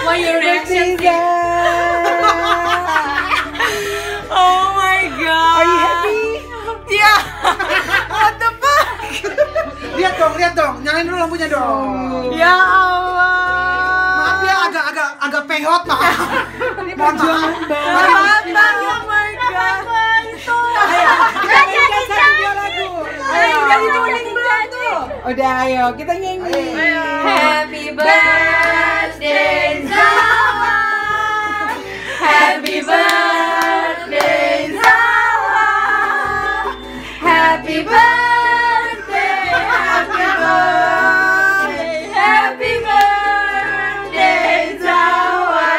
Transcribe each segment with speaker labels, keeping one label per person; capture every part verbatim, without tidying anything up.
Speaker 1: Why your reaction?
Speaker 2: Oh my god.
Speaker 3: Are you happy?
Speaker 2: Yeah. What the fuck?
Speaker 3: Lihat dong, lihat dong. Nyalain dulu lampunya dong.
Speaker 2: Ya Allah.
Speaker 3: Maaf ya, agak-agak agak peot maaf.
Speaker 2: Perjuangan banget. Oh my god. Itu.
Speaker 3: Ayo, kita nyanyikan satu dua lagu.
Speaker 2: Ayo, udah ditulis belum tuh?
Speaker 3: Udah, ayo kita nyanyi.
Speaker 2: Ayo.
Speaker 1: Happy birthday Zawa. Happy birthday Zawa. Happy birthday, happy birthday, happy birthday Zawa.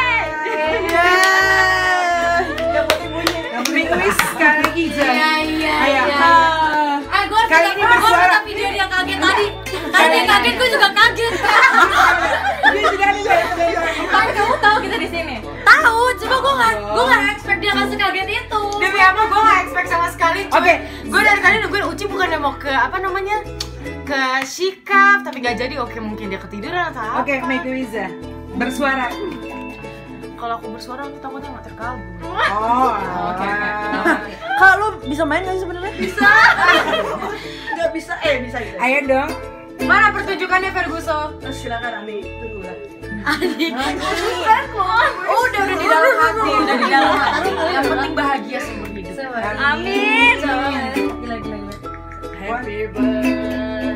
Speaker 3: Yang penting wish sekali lagi, Jan.
Speaker 1: Iya iya
Speaker 3: Ayo.
Speaker 1: iya. Ah, gue
Speaker 3: Kali ini bersuara.
Speaker 1: video dia kaget tadi. Tadi dia kaget, gue juga kaget.
Speaker 3: Dia sudah ada
Speaker 1: Tapi kamu tahu kita di sini? Tahu, cuma gue nggak, gue nggak expect dia kasih kaget itu.
Speaker 2: Demi apa gue gak expect sama sekali. Cuy.
Speaker 3: Oke.
Speaker 2: Gue dari tadi nungguin Uci bukannya mau ke apa namanya? Ke sikap, tapi gak jadi. Oke, mungkin dia ketiduran atau apa.
Speaker 3: Oke, make Wiza bersuara.
Speaker 2: Kalau aku bersuara aku takutnya gak terkabul.
Speaker 3: Oh,
Speaker 2: Oke, oke.
Speaker 4: Kak, lu bisa main gak sih sebenarnya?
Speaker 2: Bisa.
Speaker 4: Gak bisa, eh bisa gitu.
Speaker 3: Ayo dong.
Speaker 2: Mana pertunjukannya Ferguson?
Speaker 4: Terus silakan Ani, tunggu lah.
Speaker 1: Adik.
Speaker 2: Oh, udah udah di dalam hati, udah di dalam hati. Yang penting bahagia seumur hidup.
Speaker 1: Amin.
Speaker 2: Gila gila gila.
Speaker 4: Happy birthday.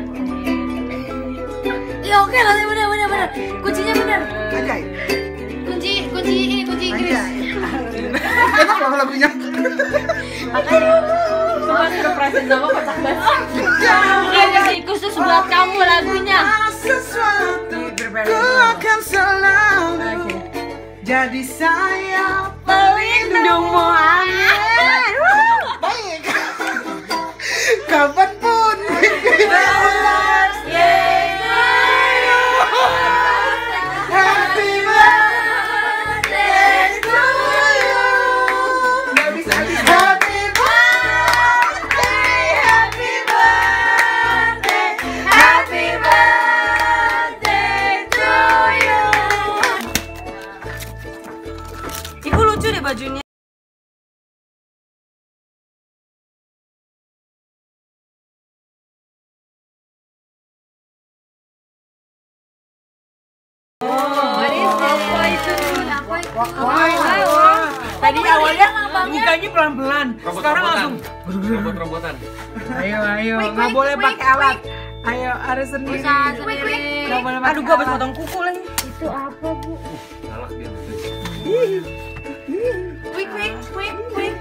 Speaker 1: Ya oke lah, benar benar benar. Kuncinya benar.
Speaker 3: Ajay.
Speaker 1: Kunci kunci ini kunci Inggris.
Speaker 3: Enak loh lagunya.
Speaker 1: Makanya semua surprise sama kocak banget. Kayaknya sih khusus buat kamu lagunya.
Speaker 3: Sesuatu ku akan selalu jadi saya pelindungmu, amin. Baik. Kapanpun happy birthday to you. Nggak bisa bisa. Happy birthday, happy birthday, happy birthday to you.
Speaker 2: Ibu lucu deh bajunya.
Speaker 4: Tadi awalnya bukanya pelan-pelan, sekarang langsung
Speaker 5: robot-robotan.
Speaker 3: Ayo, ayo, nggak boleh pakai alat. Ayo, harus sendiri.
Speaker 1: Sendiri.
Speaker 3: Nggak boleh pakai
Speaker 2: Aduh, gua habis
Speaker 3: alat.
Speaker 2: potong kuku lagi.
Speaker 1: Itu apa, Bu?
Speaker 5: Galak dia.
Speaker 2: Quick, quick, quick, quick.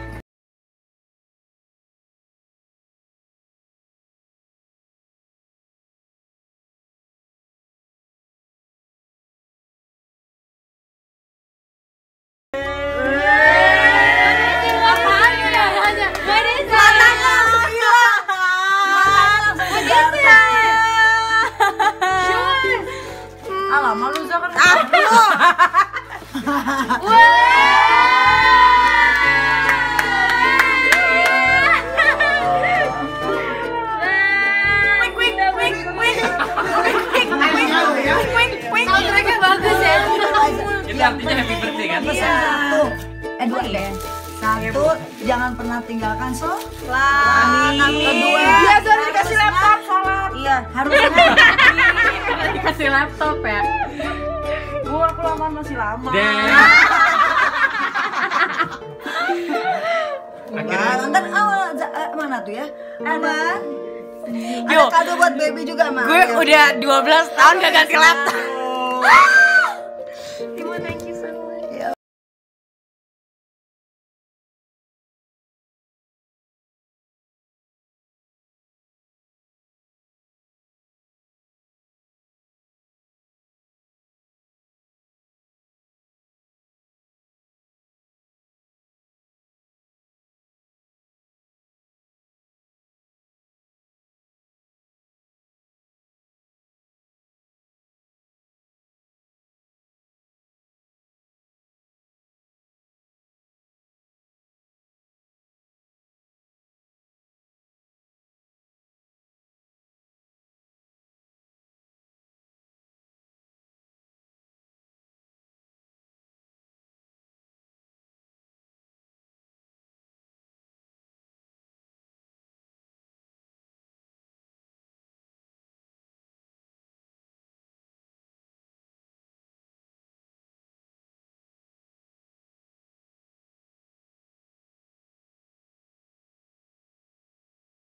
Speaker 1: Apaan ya? Aja. Ini
Speaker 2: Matanya langsung hilang.
Speaker 4: alah malu kan.
Speaker 1: Soundtracknya bagus ya.
Speaker 5: Itu artinya happy birthday kan?
Speaker 4: Satu, eh dua deh. Satu, jangan pernah tinggalkan sholat. Kedua,
Speaker 3: Dia sudah dikasih laptop sholat.
Speaker 4: iya harus
Speaker 1: Dikasih laptop ya.
Speaker 4: gua kelamaan masih lama.
Speaker 5: Dan
Speaker 4: Nah, ntar awal za- eh, mana tuh ya? Ada.
Speaker 2: Yo.
Speaker 4: Ada kado buat baby juga, Mak.
Speaker 2: Gue udah dua belas tahun gak ganti laptop.